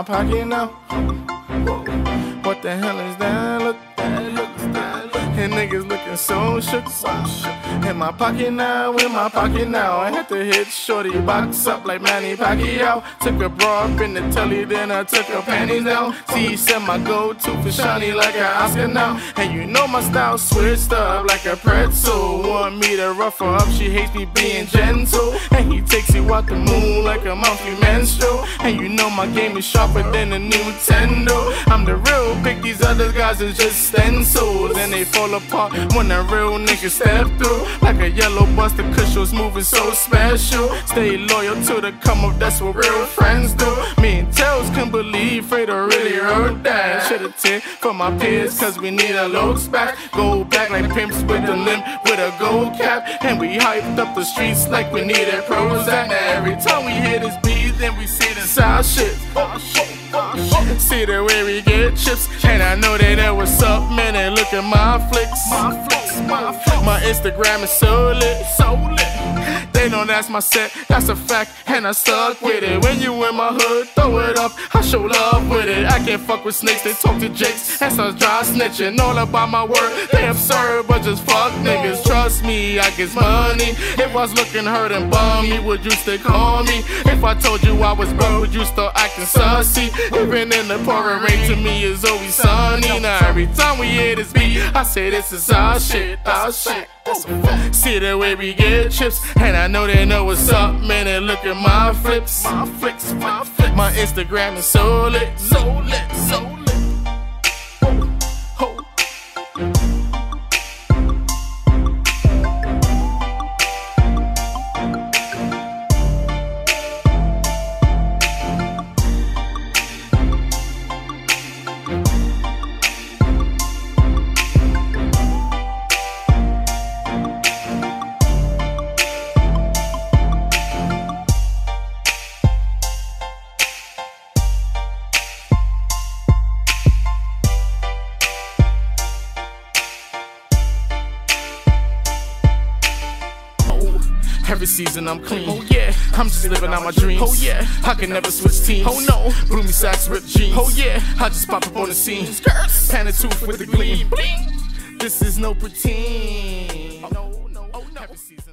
my pocket now. What the hell is that? Look, and niggas looking so shook. In my pocket now, in my pocket now. I had to hit shorty, box up like Manny Pacquiao. Took a bra up in the telly, then I took her panties down. See, said my go-to for shiny like an Oscar now. And you know my style switched up like a pretzel. Want me to rough her up, she hates me being gentle. And he takes you out the moon like a monthly menstrual. And you know my game is sharper than a Nintendo. I'm the real pick, these other guys is just stencils. And they fall apart when a real nigga step through. Like a yellow bus, the cushions moving so special. Stay loyal to the come up, that's what real friends do. Me and Tails can believe Fredo really heard that. Should've tipped for my peers, cause we need our looks back. Go back like pimps with a limp, with a gold cap. And we hyped up the streets like we needed Prozac. Now every time we hear this beat, then we see the side shit. See the way we get chips, and I know they know what's up, man. And look at my flicks. My Instagram is so lit, so lit. They know that's my set, that's a fact, and I stuck with it. When you in my hood, throw it up, I show love with it. I can't fuck with snakes, they talk to jakes, and start dry snitching. All about my word, they absurd, but just fuck niggas. Trust me, I get money. If I was looking hurt and bummy, would you still call me? If I told you I was broke, would you start acting sussy? Even in the pouring rain, to me it's always sunny. Now every time we hear this beat, I say this is our shit, our shit. See the way we get chips, and I know they know what's up, man. And look at my flips, my flicks, my flicks. My Instagram is so lit, so lit, so lit. Every season I'm clean, oh yeah, I'm just living out my dreams, oh yeah, I can never switch teams, oh no, Bloomy sacks, ripped jeans, oh yeah, I just pop up on the scene, Panatooth with the gleam, this is no pretend, every season